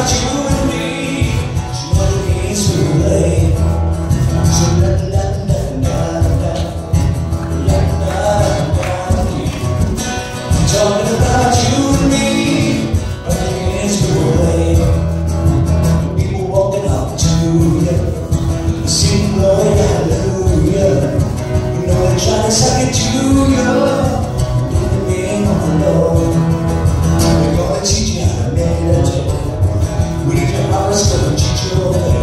about you and me. She wanted me to play. So la la la la la la la la. I'm talking about you and me. Running into a way. People walking up to you, sing glory, hallelujah. You know they're trying to suck it to you. Leaving me alone. We're gonna teach you how to meditate. We need your hours, gonna teach you all day.